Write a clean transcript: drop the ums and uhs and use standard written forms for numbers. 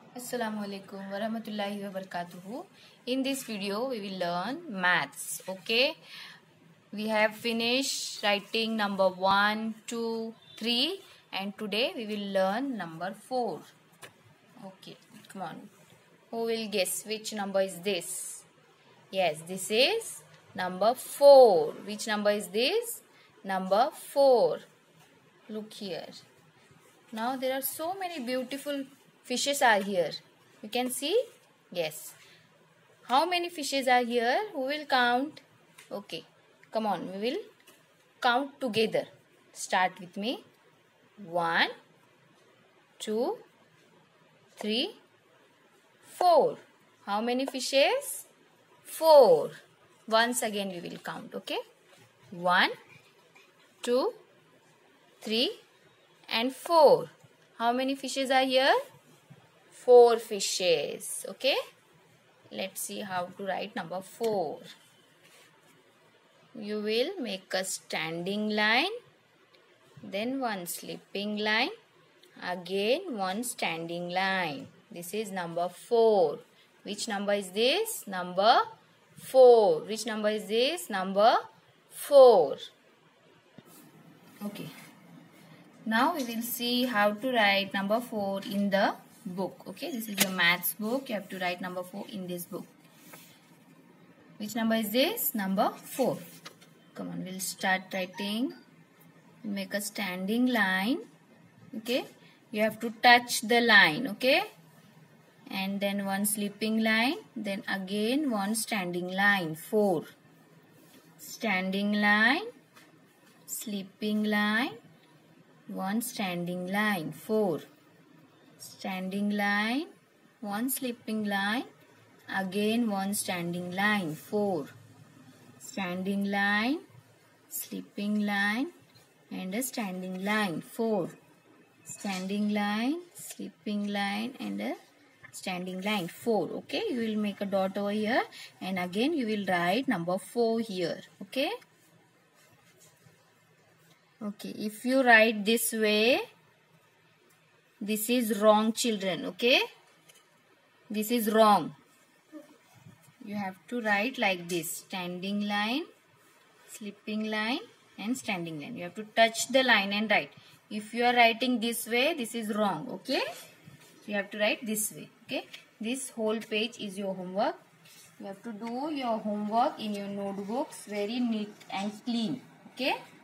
Assalamualaikum warahmatullahi wabarakatuh. In this video we will learn maths. Okay, we have finished writing number 1, 2, 3 and today we will learn number 4. Okay, come on. Who will guess which number is this? Yes, this is number 4. Which number is this? Number 4. Look here. Now there are so many beautiful fishes are here. You can see? Yes. How many fishes are here? Who will count? Okay. Come on. We will count together. Start with me. 1, 2, 3, 4. How many fishes? 4. Once again we will count. Okay. 1, 2, 3 and 4. How many fishes are here? 4 fishes. Okay. Let's see how to write number 4. You will make a standing line, then one sleeping line, again one standing line. This is number 4. Which number is this? Number 4. Which number is this? Number 4. Okay. Now we will see how to write number 4 in the book. Okay, this is your maths book. You have to write number 4 in this book. Which number is this? Number 4. Come on, we'll start writing. Make a standing line. Okay, you have to touch the line. Okay, and then one sleeping line. Then again one standing line. 4. Standing line, sleeping line, one standing line. 4. Standing line, one sleeping line, again one standing line. 4. Standing line, sleeping line and a standing line. 4. Standing line, sleeping line and a standing line. 4. Okay, you will make a dot over here and again you will write number 4 here. Okay. Okay, if you write this way, this is wrong, children. Okay, this is wrong. You have to write like this: standing line, sleeping line and standing line. You have to touch the line and write. If you are writing this way, this is wrong. Okay, you have to write this way. Okay, this whole page is your homework. You have to do your homework in your notebooks very neat and clean. Okay.